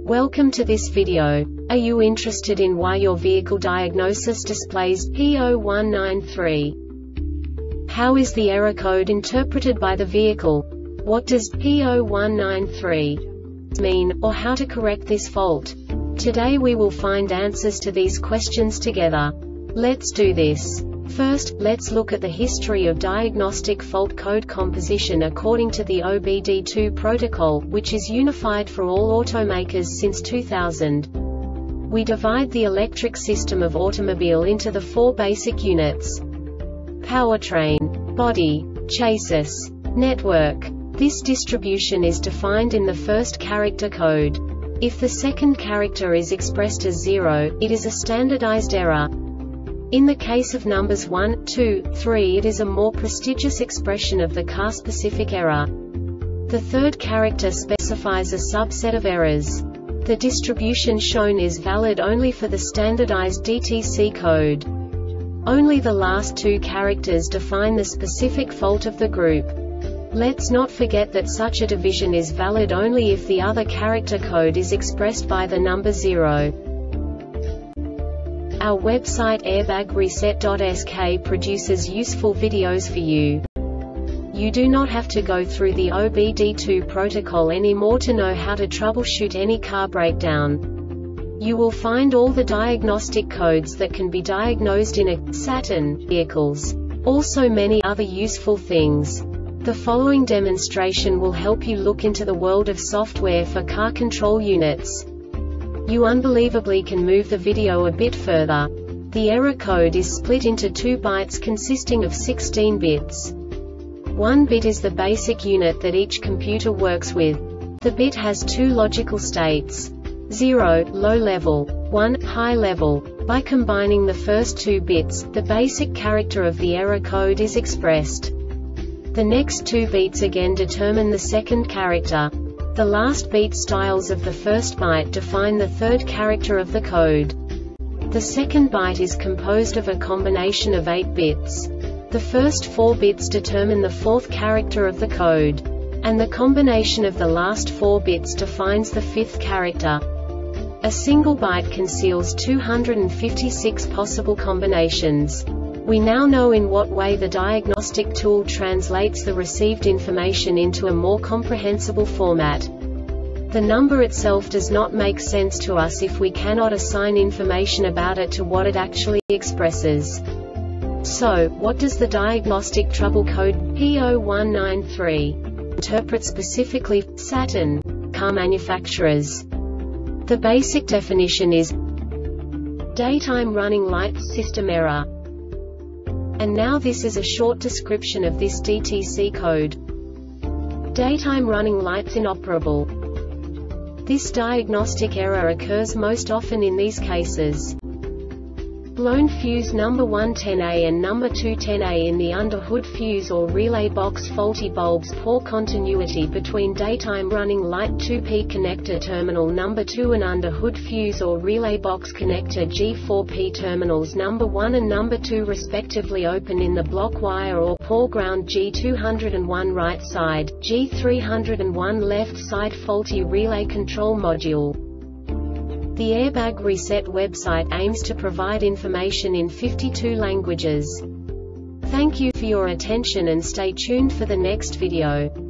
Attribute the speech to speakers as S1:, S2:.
S1: Welcome to this video. Are you interested in why your vehicle diagnosis displays P0193? How is the error code interpreted by the vehicle? What does P0193 mean, or how to correct this fault? Today we will find answers to these questions together. Let's do this. First, let's look at the history of diagnostic fault code composition according to the OBD2 protocol, which is unified for all automakers since 2000. We divide the electric system of automobile into the four basic units: powertrain, body, chassis, network. This distribution is defined in the first character code. If the second character is expressed as 0, it is a standardized error. In the case of numbers 1, 2, 3, it is a more prestigious expression of the car-specific error. The third character specifies a subset of errors. The distribution shown is valid only for the standardized DTC code. Only the last two characters define the specific fault of the group. Let's not forget that such a division is valid only if the other character code is expressed by the number 0. Our website airbagreset.sk produces useful videos for you. You do not have to go through the OBD2 protocol anymore to know how to troubleshoot any car breakdown. You will find all the diagnostic codes that can be diagnosed in a Saturn vehicles. Also many other useful things. The following demonstration will help you look into the world of software for car control units. You unbelievably can move the video a bit further. The error code is split into 2 bytes consisting of 16 bits. 1 bit is the basic unit that each computer works with. The bit has 2 logical states: 0, low level, 1, high level. By combining the first 2 bits, the basic character of the error code is expressed. The next 2 beats again determine the second character. The last beat styles of the first byte define the third character of the code. The second byte is composed of a combination of 8 bits. The first 4 bits determine the fourth character of the code. And the combination of the last 4 bits defines the fifth character. A single byte conceals 256 possible combinations. We now know in what way the diagnostic tool translates the received information into a more comprehensible format. The number itself does not make sense to us if we cannot assign information about it to what it actually expresses. So, what does the diagnostic trouble code P0193 interpret specifically for Saturn car manufacturers? The basic definition is daytime running lights system error. And now this is a short description of this DTC code. Daytime running lights inoperable. This diagnostic error occurs most often in these cases: blown fuse number 110A and number 210A in the under-hood fuse or relay box, faulty bulbs, poor continuity between daytime running light 2P connector terminal number 2 and under-hood fuse or relay box connector G4P terminals number 1 and number 2 respectively open in the block wire or poor ground G201 right side, G301 left side, faulty relay control module. The Airbag Reset website aims to provide information in 52 languages. Thank you for your attention and stay tuned for the next video.